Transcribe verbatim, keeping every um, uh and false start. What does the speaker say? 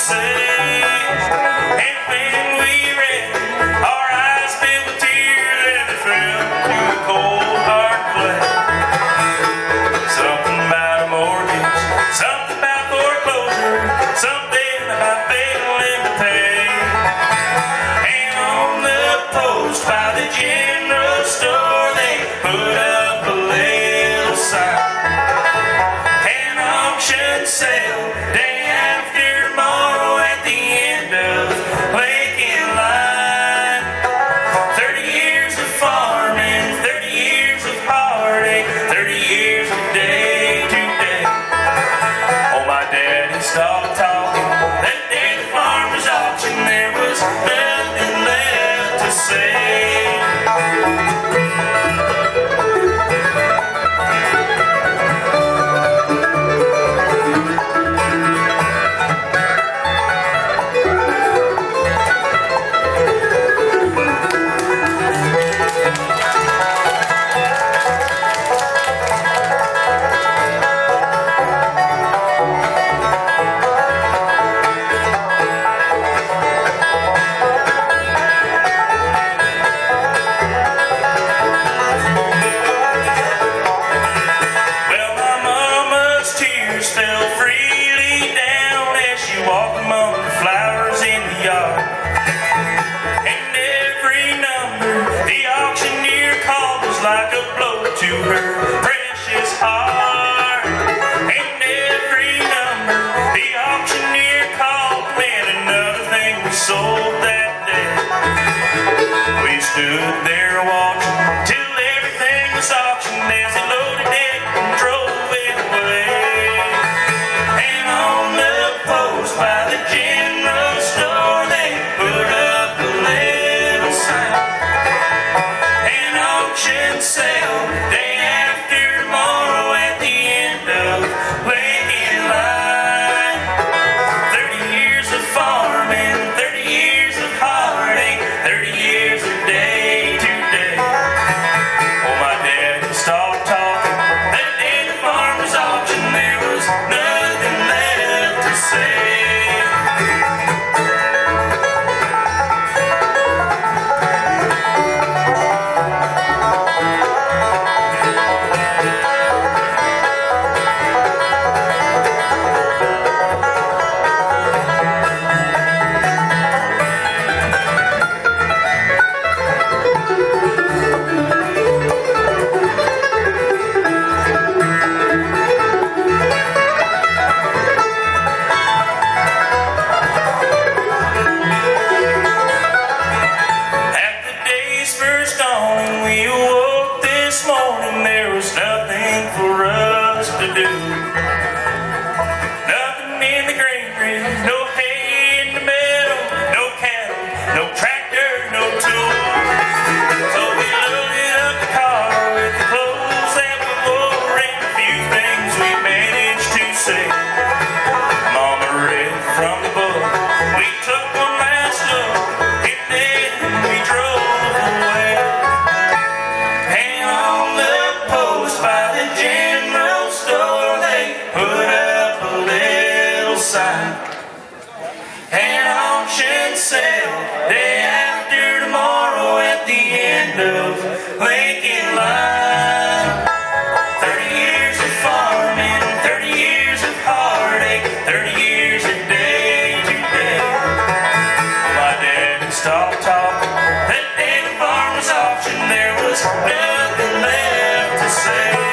say. And when we read, our eyes filled with tears and they fell to a cold hard clay. Something about a mortgage, something about foreclosure, something about failing to pay. And on the post by the general store they put up a little sign: an auction sale day after tomorrow at the end of Lincoln Line. Thirty years of farming, thirty years of heartache, thirty years of day to day. Oh, my daddy stopped talking that day the farmer's auction. There was nothing left to say. Fell freely down as she walked among the flowers in the yard. And every number the auctioneer called was like a blow to her precious heart. And every number the auctioneer called meant another thing was sold that day. We stood there watching till everything was auctioned as he loaded it and drove it away. By the general store they put up a little sign: an auction sale day after tomorrow at the end of Lincoln Line. Thirty years of farming, thirty years of heartache, thirty years of day to day. Oh, my daddy stopped talking that day the farmer's auction. There was nothing left to say. There was nothing for us to do. Nothing in the granary, no hay in the meadow, no cattle, no tractor, no tools. So we loaded up the car with the clothes that we wore and a few things we managed to save. Mama read from the book, we took one last look, and then we drove away. By the general store they put up a little sign: an auction sale day after tomorrow at the end of Lincoln Line. Thirty years of farming, thirty years of heartache, thirty years of day to day. My daddy stopped talking that day the farmer's auction. There was nothing left to say.